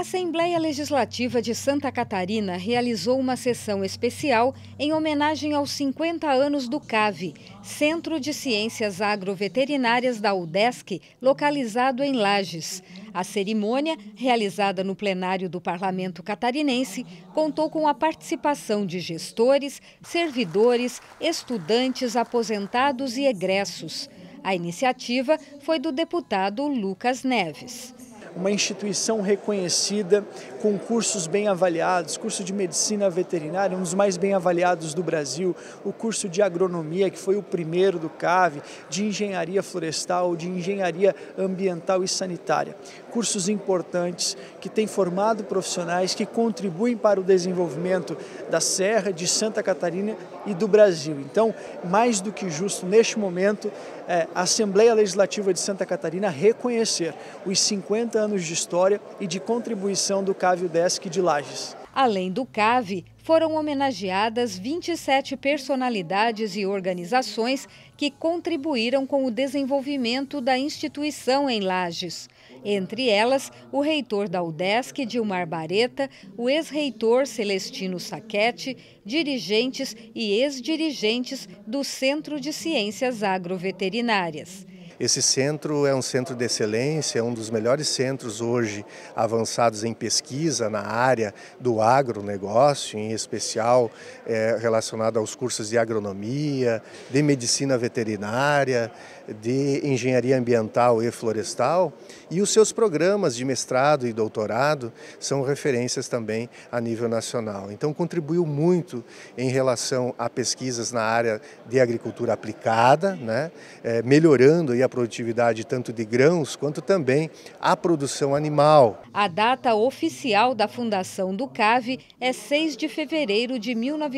Assembleia Legislativa de Santa Catarina realizou uma sessão especial em homenagem aos 50 anos do CAV, Centro de Ciências Agroveterinárias da UDESC, localizado em Lages. A cerimônia, realizada no plenário do Parlamento Catarinense, contou com a participação de gestores, servidores, estudantes, aposentados e egressos. A iniciativa foi do deputado Lucas Neves. Uma instituição reconhecida, com cursos bem avaliados, curso de medicina veterinária, um dos mais bem avaliados do Brasil, o curso de agronomia, que foi o primeiro do CAV, de engenharia florestal, de engenharia ambiental e sanitária. Cursos importantes que têm formado profissionais que contribuem para o desenvolvimento da Serra, de Santa Catarina e do Brasil. Então, mais do que justo, neste momento, a Assembleia Legislativa de Santa Catarina reconhecer os 50 anos de história e de contribuição do CAV UDESC de Lages. Além do CAV, foram homenageadas 27 personalidades e organizações que contribuíram com o desenvolvimento da instituição em Lages. Entre elas, o reitor da UDESC, Dilmar Bareta, o ex-reitor Celestino Sacchetti, dirigentes e ex-dirigentes do Centro de Ciências Agroveterinárias. Esse centro é um centro de excelência, é um dos melhores centros hoje avançados em pesquisa na área do agronegócio, em especial relacionado aos cursos de agronomia, de medicina veterinária, de engenharia ambiental e florestal, e os seus programas de mestrado e doutorado são referências também a nível nacional. Então contribuiu muito em relação a pesquisas na área de agricultura aplicada, né, melhorando a produtividade tanto de grãos quanto também a produção animal. A data oficial da fundação do CAV é 6 de fevereiro de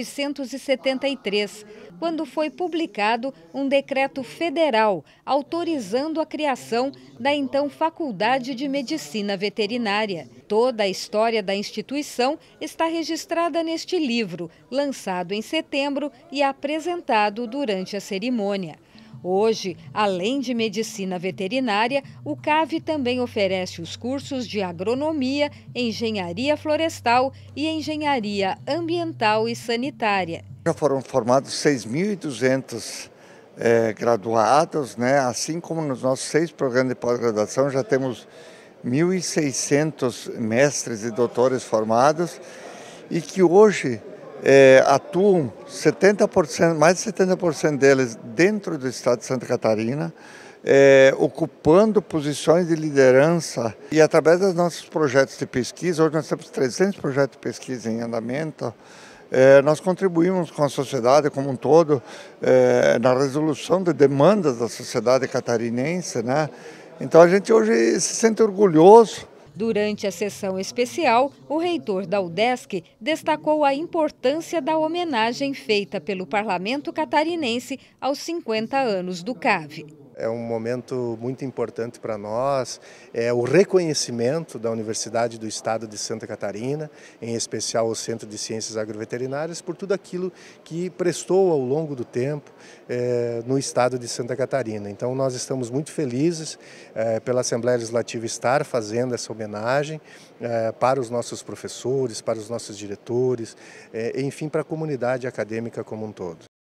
1973, quando foi publicado um decreto federal autorizando a criação da então Faculdade de Medicina Veterinária. Toda a história da instituição está registrada neste livro, lançado em setembro e apresentado durante a cerimônia. Hoje, além de medicina veterinária, o CAV também oferece os cursos de agronomia, engenharia florestal e engenharia ambiental e sanitária. Já foram formados 6.200 graduados, né? Assim como nos nossos 6 programas de pós-graduação, já temos 1.600 mestres e doutores formados e que hoje atuam 70%, mais de 70% deles dentro do estado de Santa Catarina, ocupando posições de liderança. E através dos nossos projetos de pesquisa, hoje nós temos 300 projetos de pesquisa em andamento, nós contribuímos com a sociedade como um todo na resolução de demandas da sociedade catarinense, né? Então a gente hoje se sente orgulhoso. Durante a sessão especial, o reitor da UDESC destacou a importância da homenagem feita pelo Parlamento Catarinense aos 50 anos do CAV. É um momento muito importante para nós, é o reconhecimento da Universidade do Estado de Santa Catarina, em especial o Centro de Ciências Agroveterinárias, por tudo aquilo que prestou ao longo do tempo no Estado de Santa Catarina. Então nós estamos muito felizes pela Assembleia Legislativa estar fazendo essa homenagem para os nossos professores, para os nossos diretores, enfim, para a comunidade acadêmica como um todo.